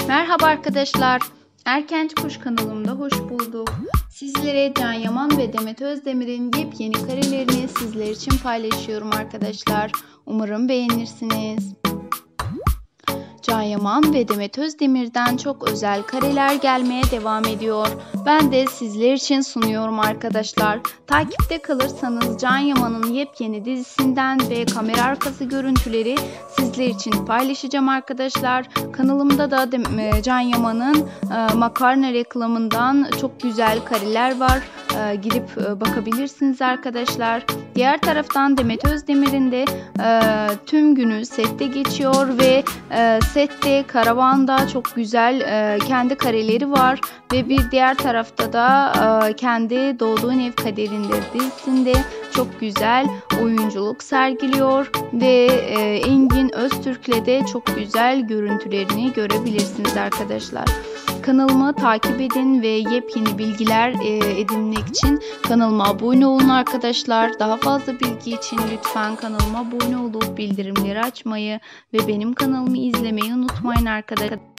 Merhaba arkadaşlar. Erkenci Kuş kanalımda hoş bulduk. Sizlere Can Yaman ve Demet Özdemir'in yepyeni karelerini sizler için paylaşıyorum arkadaşlar. Umarım beğenirsiniz. Can Yaman ve Demet Özdemir'den çok özel kareler gelmeye devam ediyor. Ben de sizler için sunuyorum arkadaşlar. Takipte kalırsanız Can Yaman'ın yepyeni dizisinden ve kamera arkası görüntüleri sizler için paylaşacağım arkadaşlar. Kanalımda da Can Yaman'ın makarna reklamından çok güzel kareler var. Gidip bakabilirsiniz arkadaşlar. Diğer taraftan Demet Özdemir'in de tüm günü sette geçiyor ve sette, karavanda çok güzel kendi kareleri var ve bir diğer tarafta da kendi Doğduğun Ev Kaderindir dizisinde çok güzel oyunculuk sergiliyor ve Engin Öztürk'le de çok güzel görüntülerini görebilirsiniz arkadaşlar. Kanalımı takip edin ve yepyeni bilgiler edinmek için kanalıma abone olun arkadaşlar. Daha fazla bilgi için lütfen kanalıma abone olup bildirimleri açmayı ve benim kanalımı izlemeyi unutmayın arkadaşlar.